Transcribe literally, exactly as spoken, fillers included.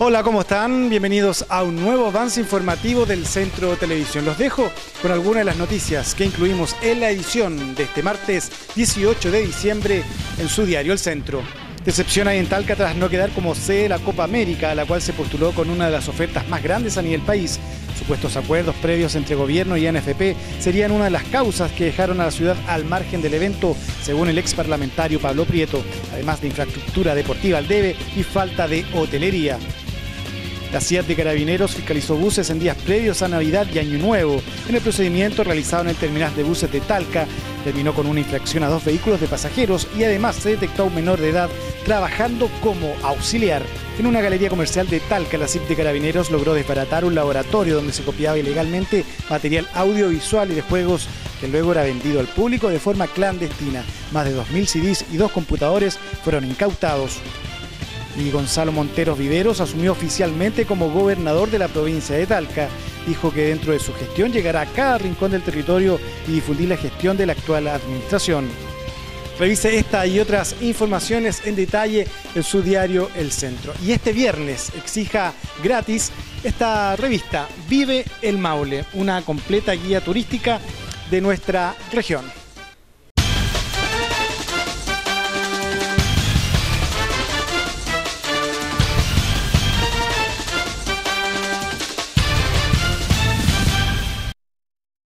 Hola, ¿cómo están? Bienvenidos a un nuevo avance informativo del Centro Televisión. Los dejo con algunas de las noticias que incluimos en la edición de este martes dieciocho de diciembre en su diario El Centro. Decepción hay en Talca tras no quedar como sede de la Copa América, a la cual se postuló con una de las ofertas más grandes a nivel país. Supuestos acuerdos previos entre gobierno y A N F P serían una de las causas que dejaron a la ciudad al margen del evento, según el ex parlamentario Pablo Prieto, además de infraestructura deportiva al debe y falta de hotelería. La C I A T de Carabineros fiscalizó buses en días previos a Navidad y Año Nuevo. En el procedimiento realizado en el terminal de buses de Talca, terminó con una infracción a dos vehículos de pasajeros y además se detectó a un menor de edad trabajando como auxiliar. En una galería comercial de Talca, la C I P de Carabineros logró desbaratar un laboratorio donde se copiaba ilegalmente material audiovisual y de juegos que luego era vendido al público de forma clandestina. Más de dos mil C Ds y dos computadores fueron incautados. Y Gonzalo Monteros Viveros asumió oficialmente como gobernador de la provincia de Talca. Dijo que dentro de su gestión llegará a cada rincón del territorio y difundir la gestión de la actual administración. Revise esta y otras informaciones en detalle en su diario El Centro. Y este viernes exija gratis esta revista Vive el Maule, una completa guía turística de nuestra región.